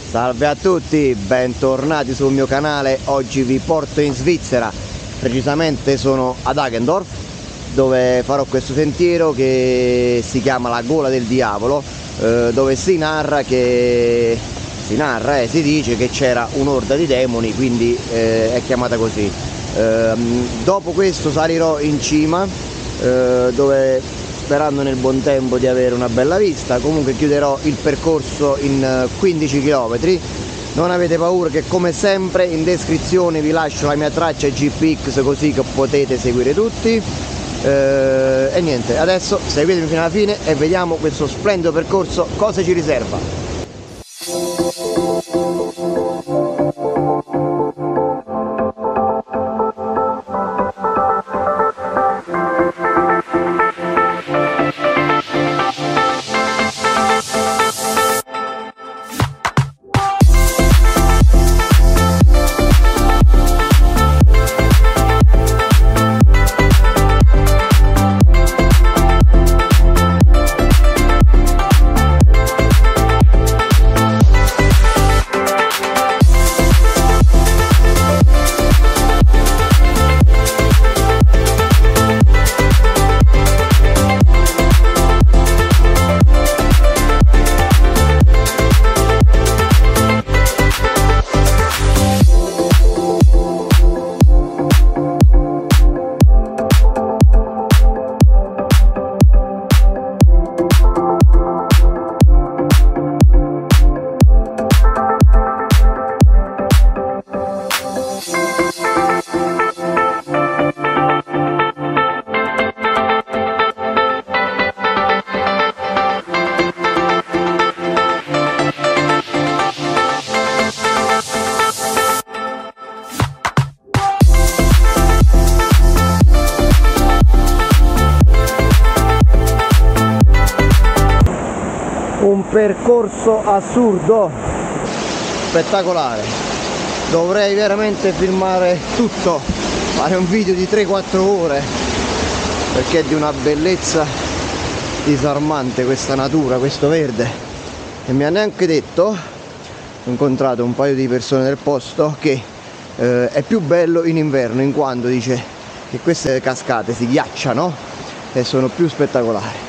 Salve a tutti, bentornati sul mio canale. Oggi vi porto in Svizzera, precisamente sono ad Hagendorf, dove farò questo sentiero che si chiama la Gola del Diavolo, dove si dice che c'era un'orda di demoni, quindi è chiamata così. Dopo questo salirò in cima, dove sperando nel buon tempo di avere una bella vista. Comunque chiuderò il percorso in 15 km. Non avete paura che come sempre in descrizione vi lascio la mia traccia GPX, così che potete seguire tutti. E niente, adesso seguitemi fino alla fine e vediamo questo splendido percorso cosa ci riserva. Un percorso assurdo, spettacolare. Dovrei veramente filmare tutto, fare un video di 3-4 ore, perché è di una bellezza disarmante questa natura, questo verde. E mi ha neanche detto, ho incontrato un paio di persone del posto, che è più bello in inverno, in quanto dice che queste cascate si ghiacciano e sono più spettacolari.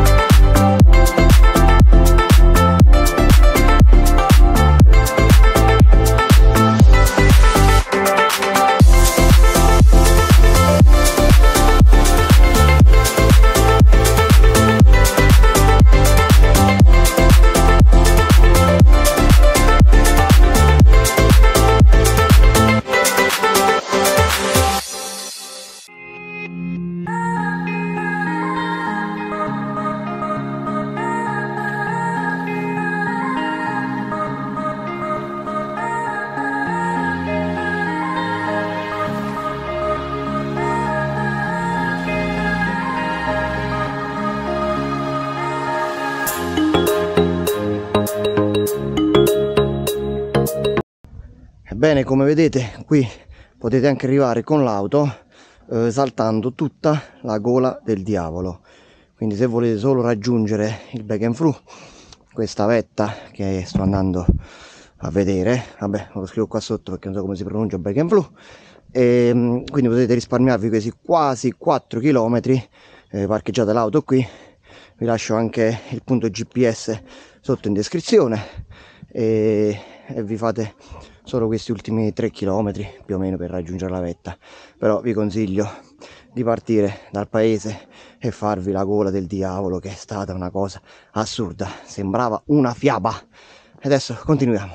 Bene, come vedete qui potete anche arrivare con l'auto saltando tutta la Gola del Diavolo. Quindi se volete solo raggiungere il Bekenfru, questa vetta che sto andando a vedere, vabbè lo scrivo qua sotto perché non so come si pronuncia Bekenfru, e quindi potete risparmiarvi questi quasi 4 km. Parcheggiate l'auto qui, vi lascio anche il punto GPS sotto in descrizione e vi fate solo questi ultimi 3 km più o meno per raggiungere la vetta. Però vi consiglio di partire dal paese e farvi la Gola del Diavolo, che è stata una cosa assurda, sembrava una fiaba. E adesso continuiamo.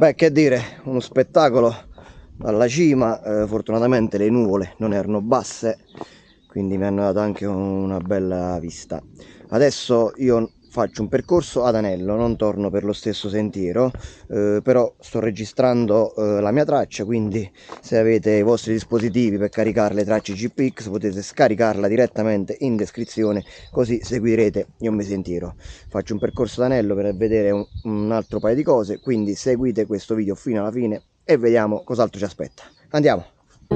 Beh, che dire, uno spettacolo dalla cima. Fortunatamente le nuvole non erano basse, quindi mi hanno dato anche una bella vista. Adesso io faccio un percorso ad anello, non torno per lo stesso sentiero, però sto registrando la mia traccia, quindi se avete i vostri dispositivi per caricare le tracce GPX potete scaricarla direttamente in descrizione, così seguirete il mio sentiero. Faccio un percorso ad anello per vedere un altro paio di cose, quindi seguite questo video fino alla fine e vediamo cos'altro ci aspetta. Andiamo!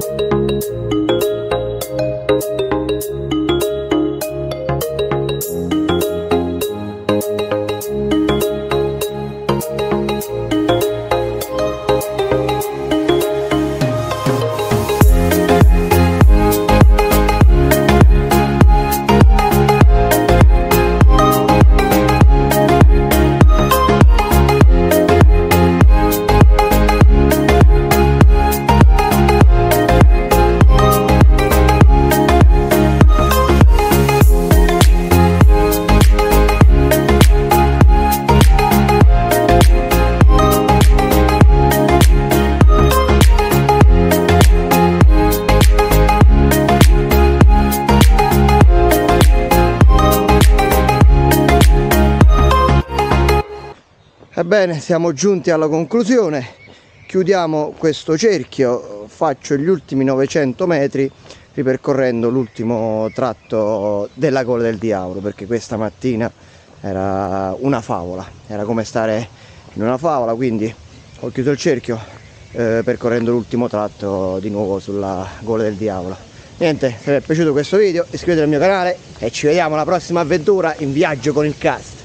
Ebbene, siamo giunti alla conclusione, chiudiamo questo cerchio, faccio gli ultimi 900 metri ripercorrendo l'ultimo tratto della Cola del Diavolo, perché questa mattina era una favola, era come stare in una favola, quindi ho chiuso il cerchio percorrendo l'ultimo tratto di nuovo sulla Cola del Diavolo. Niente, se vi è piaciuto questo video iscrivetevi al mio canale e ci vediamo alla prossima avventura in viaggio con il cast.